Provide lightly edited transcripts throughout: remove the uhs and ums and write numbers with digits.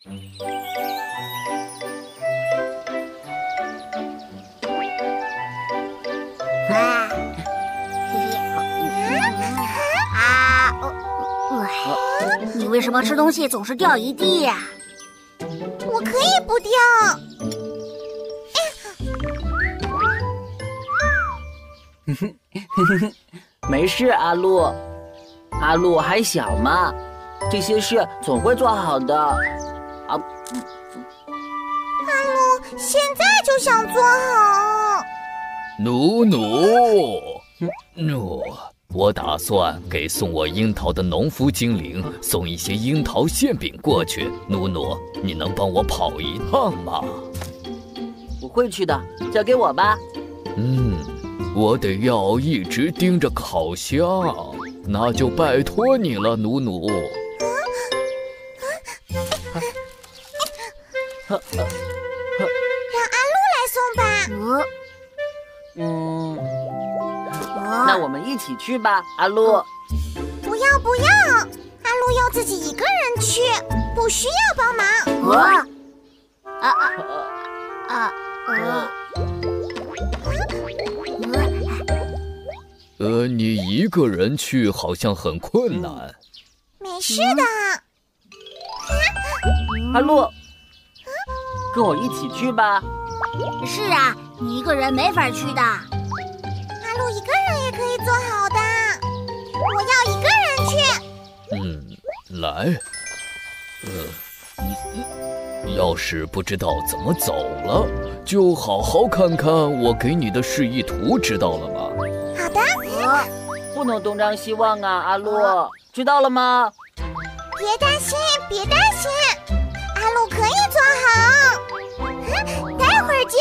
你为什么吃东西总是掉一地呀？ 我可以不掉。 没事，阿露。阿露还小嘛，这些事总会做好的。 阿露现在就想做好。 努努，我打算给送我樱桃的农夫精灵送一些樱桃馅饼过去。努努，你能帮我跑一趟吗？ 我会去的，交给我吧。 我得要一直盯着烤箱，那就拜托你了，努努。 让阿露来送吧。 那我们一起去吧，阿露。 不要，阿露要自己一个人去，不需要帮忙。 你一个人去好像很困难。 没事的。 阿露，跟我一起去吧。 是啊，你一个人没法去的。 阿露一个人也可以做好的，我要一个人去。 来。要是不知道怎么走了，就好好看看我给你的示意图，知道了吗？ 好的。 不能东张西望啊，阿露，知道了吗？ 别担心，阿露可以做好。待会儿见。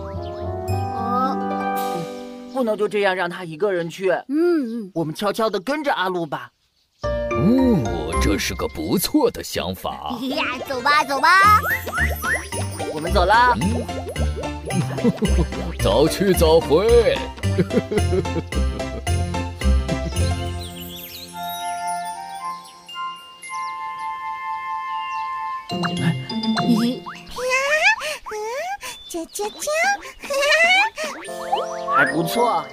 不能就这样让他一个人去。我们悄悄地跟着阿露吧。 这是个不错的想法。 走吧。 我们走啦。 早去早回。 啾， 还不错。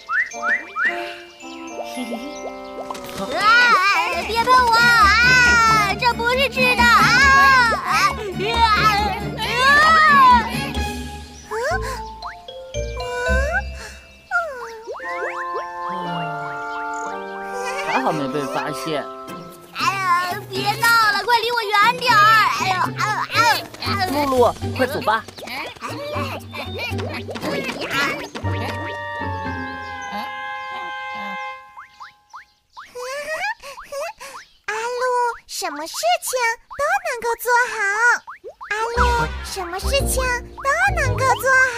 别碰我！这不是吃的！ 还好没被发现。 别闹了，快离我远点儿！ 露露，快走吧。 什么事情都能够做好，阿露，什么事情都能够做好，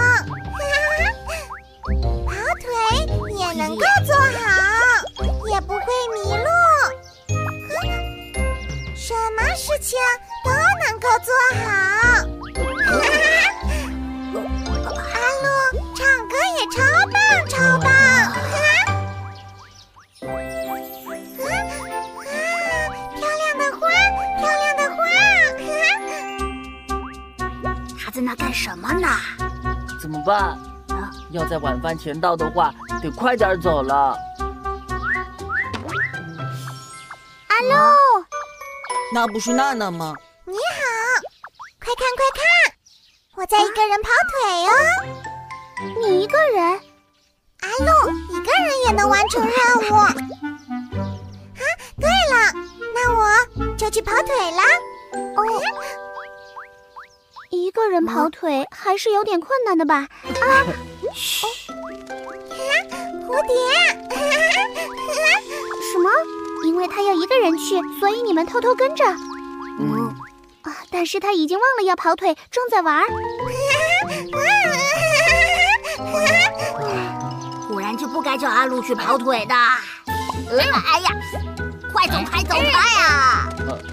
跑腿也能够做好，也不会迷路，什么事情都能够做好。阿露唱歌也超棒，超棒。 在那干什么呢？ 怎么办？要在晚饭前到的话，得快点走了。 阿露， 那不是娜娜吗？ 你好，快看，我在一个人跑腿哦。 你一个人？ 阿露一个人也能完成任务。对了，那我就去跑腿了。 一个人跑腿还是有点困难的吧？嘘！ 蝴蝶！ 什么？因为他要一个人去，所以你们偷偷跟着。但是他已经忘了要跑腿，正在玩。果然就不该叫阿露去跑腿的。哎呀，快走呀！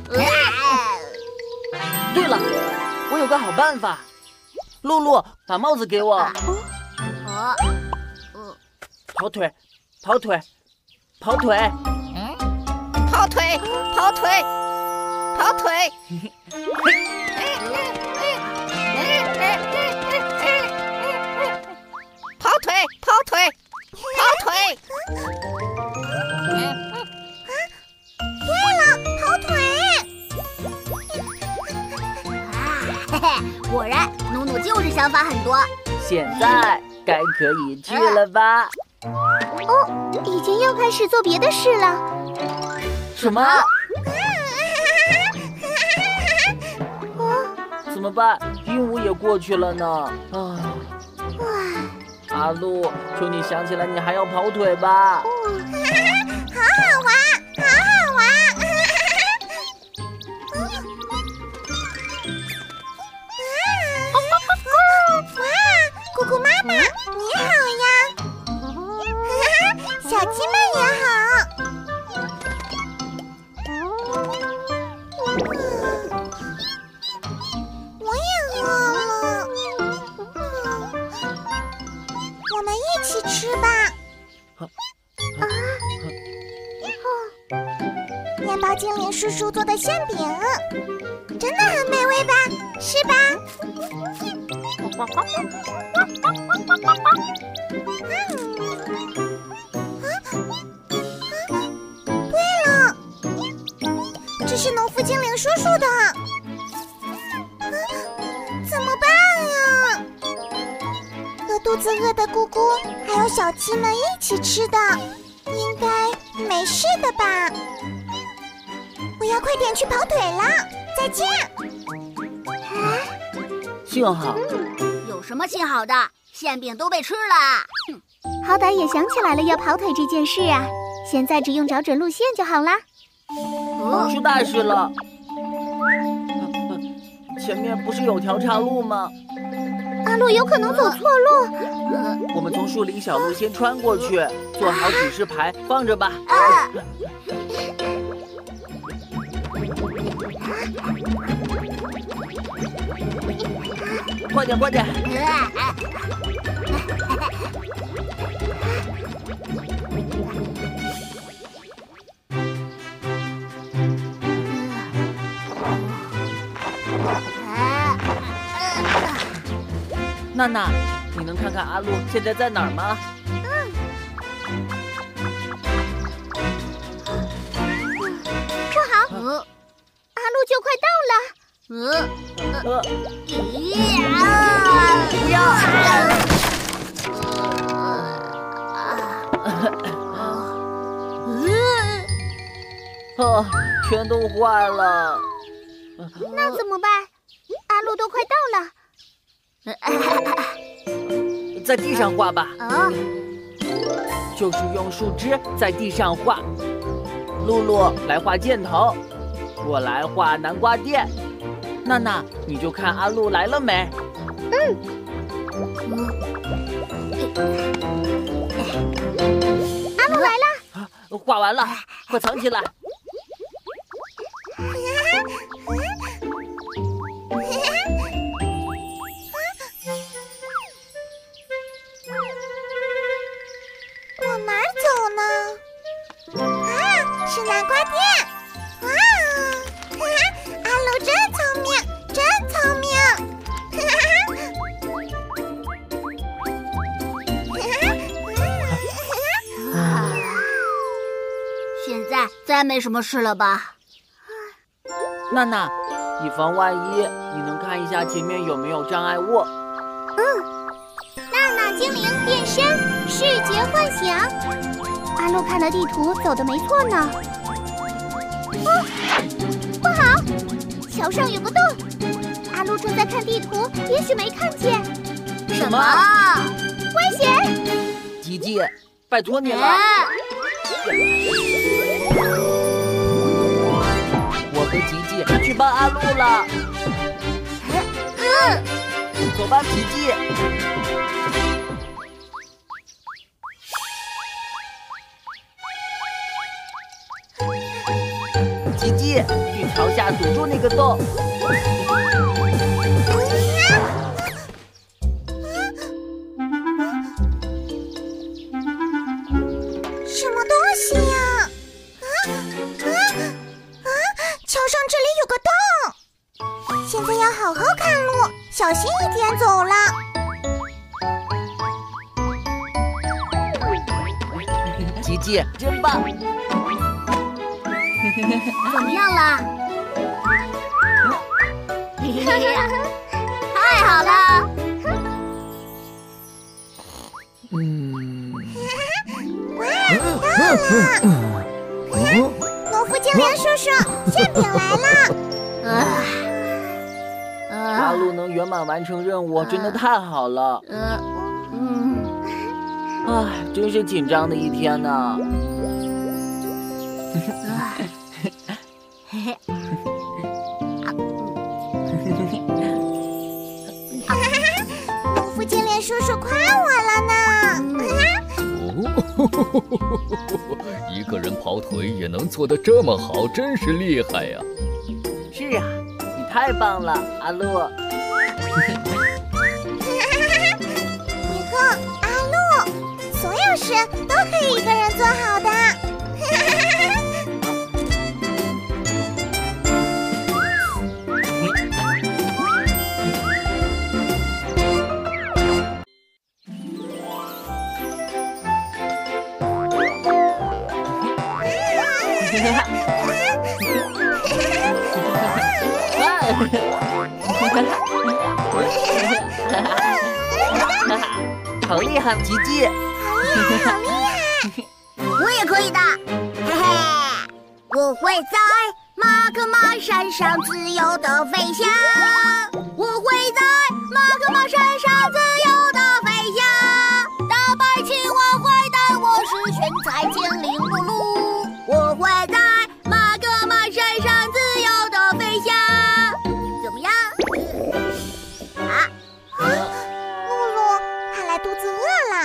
对了。我有个好办法，露露，把帽子给我。跑腿。 跑腿！ 果然，努努就是想法很多。 现在该可以去了吧？ 哦，已经要开始做别的事了。 什么？怎么办？鹦鹉也过去了呢。阿露，求你想起来，你还要跑腿吧。 好好玩，好好玩！哇，姑姑妈妈你好呀！小鸡们也好。我也饿了，我们一起吃吧。面包精灵叔叔做的馅饼，真的很美味吧？是吧？对了，这是农夫精灵叔叔的。怎么办呀？和肚子饿的姑姑还有小鸡们一起吃的，应该没事的吧？我要快点去跑腿了，再见。 幸好。 有什么幸好的？馅饼都被吃了。 好歹也想起来了要跑腿这件事啊！现在只用找准路线就好啦。 出大事了！前面不是有条岔路吗？ 阿露有可能走错路。 我们从树林小路先穿过去，做好指示牌放着吧。快点，快点！娜娜，你能看看阿露现在在哪儿吗？ 不好，阿露就快到了。 不要！全都坏了。 那怎么办？阿露都快到了。 在地上画吧。就是用树枝在地上画。露露来画箭头，我来画南瓜垫。娜娜，你就看阿露来了没？ 阿露来了。 画完了，快藏起来。 往哪儿走呢？啊，是南瓜店！哇，阿露真聪明，真聪明！ 现在再没什么事了吧？ 娜娜，以防万一，你能看一下前面有没有障碍物？ 娜娜精灵变身，视觉幻想。阿露看了地图，走的没错呢。不好，桥上有个洞。阿露正在看地图，也许没看见。 什么？ 危险！ 吉吉，拜托你了。我和吉吉去帮阿露了。走吧，吉吉。吉吉，去桥下堵住那个洞。 什么东西呀？桥上这里有个洞，现在要好好看路，小心一点走了。 吉吉，真棒！ 怎么样了？ 农夫精灵叔叔，馅饼来了！ 阿路能圆满完成任务，真的太好了。真是紧张的一天呢。 农夫精灵叔叔夸我了呢。 一个人跑腿也能做得这么好，真是厉害呀！ 是啊，你太棒了，阿路。 以后阿路所有事都可以一个人做好的。 好厉害，吉吉！ 好厉害！ 我也可以的，嘿嘿！我会在马克马山上自由地飞翔，我会在马克马山上自由地飞翔。大白青蛙坏蛋，我是炫彩精灵露露，我会在马克马山上自由地飞翔。怎么样？ 露露，看来肚子饿了。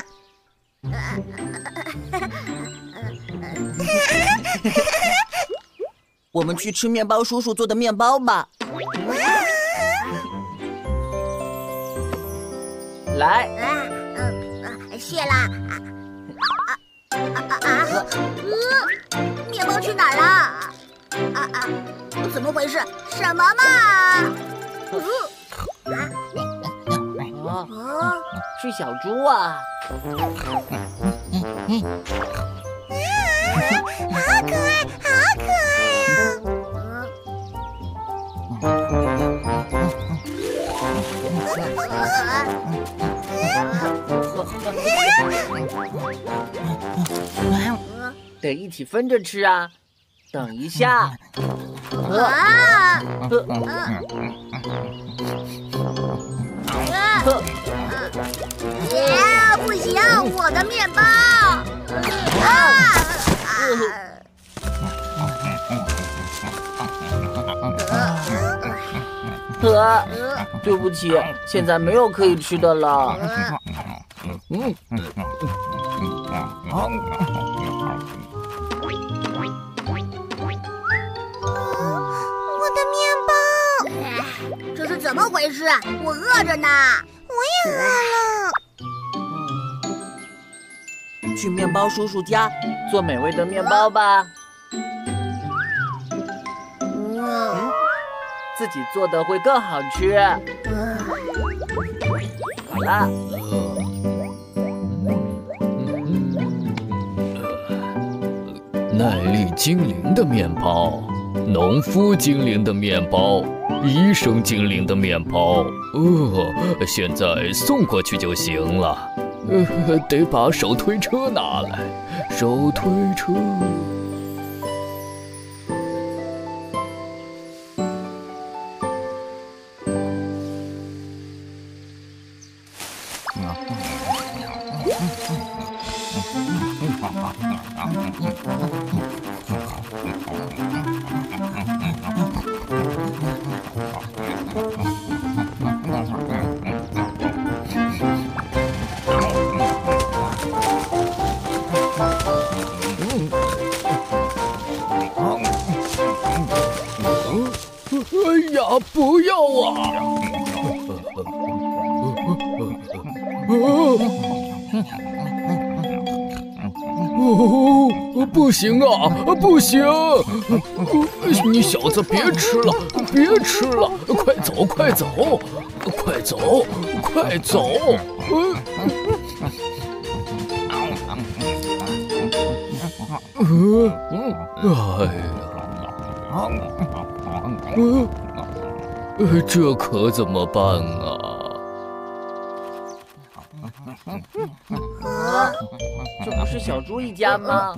我们去吃面包叔叔做的面包吧。 来， 谢啦。面包去哪儿了？怎么回事？什么嘛？ 是小猪啊！ 好可爱，好可爱呀！ 得一起分着吃啊！等一下。 不行，我的面包！ 对不起，现在没有可以吃的了。 我的面包， 这是怎么回事？我饿着呢。 我也饿了。 去面包叔叔家做美味的面包吧。自己做的会更好吃。好了。 耐力精灵的面包，农夫精灵的面包，医生精灵的面包。现在送过去就行了。得把手推车拿来，手推车。哎呀，不要啊！不行啊，不行！你小子别吃了，别吃了，快走，快走，快走，快走！这可怎么办啊？ 这不是小猪一家吗？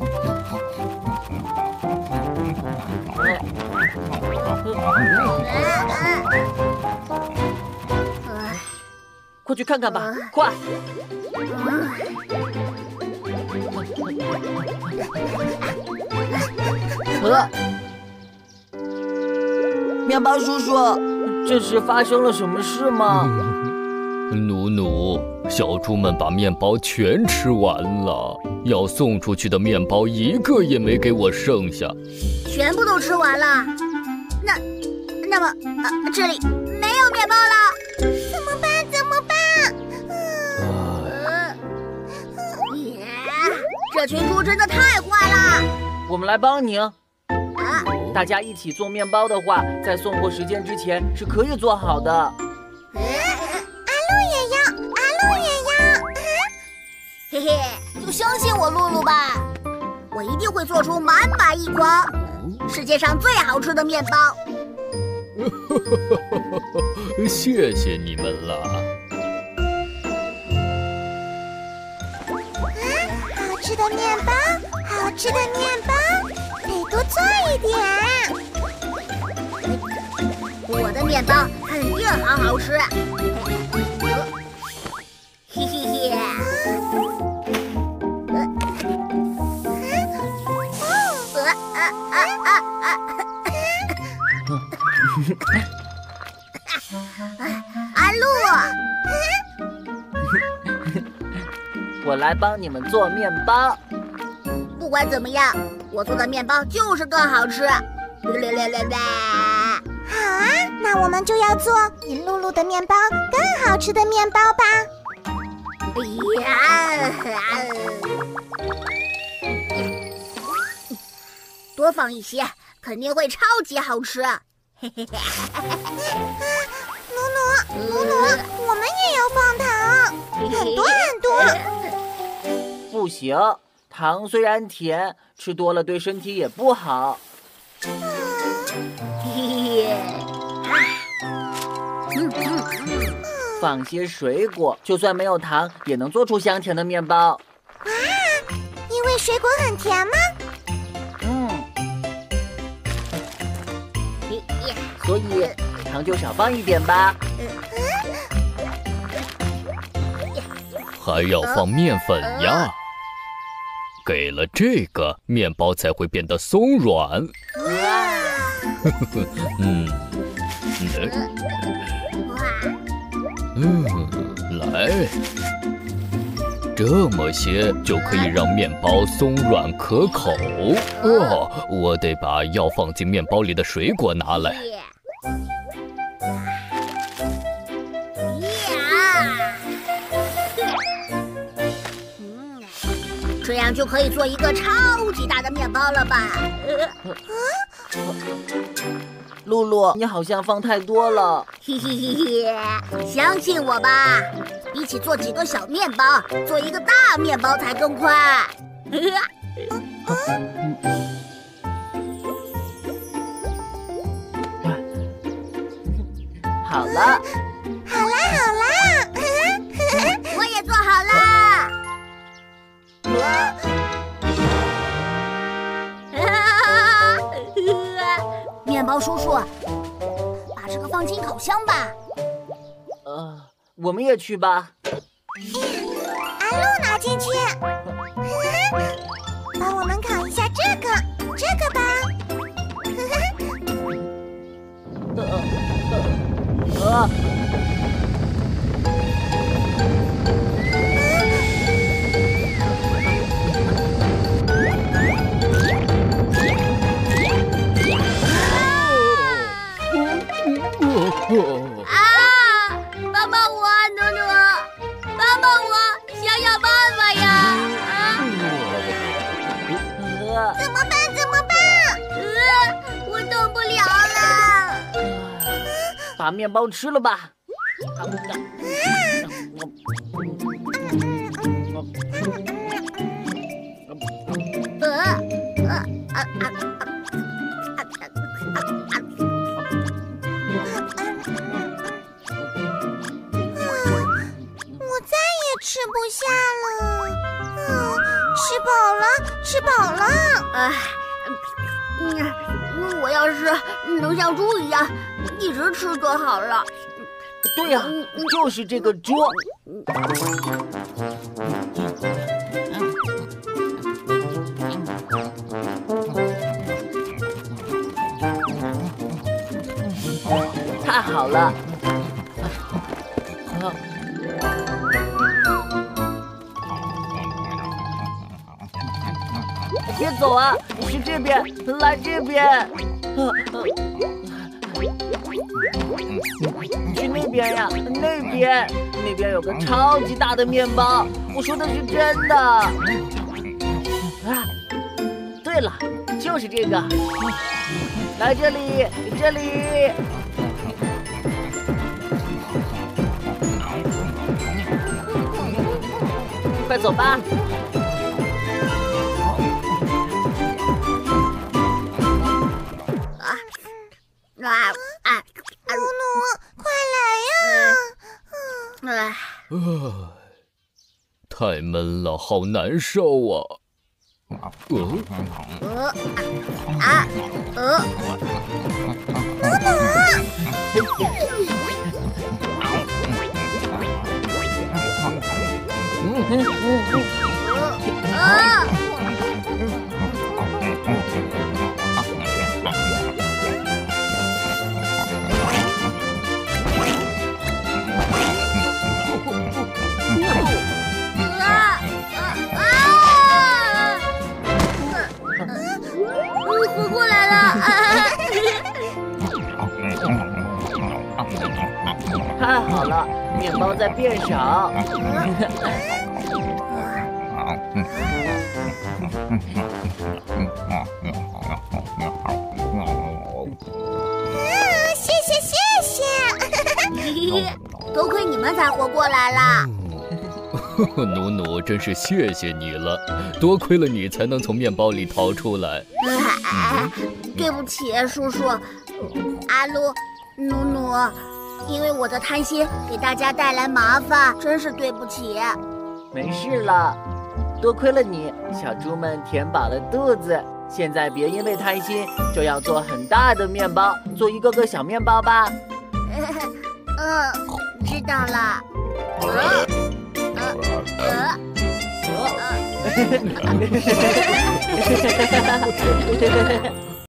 快去看看吧，快！ 面包叔叔， 这是发生了什么事吗？ 努努，小猪们把面包全吃完了，要送出去的面包一个也没给我剩下。 全部都吃完了，那么这里没有面包了， 怎么办？怎么办？ 这群猪真的太坏了！ 我们来帮你。大家一起做面包的话，在送货时间之前是可以做好的。 阿露也要，阿露也要。 嘿嘿，就相信我，露露吧，我一定会做出满满一筐世界上最好吃的面包。 谢谢你们了。 好吃的面包，好吃的面包，得多做一点。 我的面包肯定好好吃。嘿嘿嘿。阿露， 我来帮你们做面包。 不管怎么样，我做的面包就是更好吃。 好啊，那我们就要做比露露的面包更好吃的面包吧。 多放一些，肯定会超级好吃。努努，我们也要放糖，很多很多。 不行，糖虽然甜，吃多了对身体也不好。放些水果，就算没有糖，也能做出香甜的面包。 哇，因为水果很甜吗？ 所以糖就少放一点吧。 还要放面粉呀。给了这个，面包才会变得松软。来，这么些就可以让面包松软可口。我得把要放进面包里的水果拿来。 这样就可以做一个超级大的面包了吧？ 露露，你好像放太多了。 嘿嘿嘿嘿，相信我吧，比起做几个小面包，做一个大面包才更快。 好了， 好啦， 我也做好了。面包叔叔，把这个放进烤箱吧。 我们也去吧。 阿露拿进去。帮我们烤一下这个吧。 帮帮我，努努，帮帮我，想想办法呀！ 怎么办？ 我动不了了。 把面包吃了吧。 我再也吃吃不下了。吃饱了，吃饱了。 我要是能像猪一样一直吃就好了。 对呀，就是这个猪。太好了！别走啊，是这边，来这边。去那边呀，那边有个超级大的面包，我说的是真的。啊，对了，就是这个。来这里，这里。快走吧。 努努，快来呀！ 太闷了，好难受啊！ 活过来了！ 太好了，面包在变少。 谢谢。 多亏你们才活过来了。 努努，真是谢谢你了，多亏了你才能从面包里逃出来。 对不起，叔叔，阿鲁，努努，因为我的贪心给大家带来麻烦，真是对不起。 没事了，多亏了你，小猪们填饱了肚子。现在别因为贪心就要做很大的面包，做一个个小面包吧。 知道了。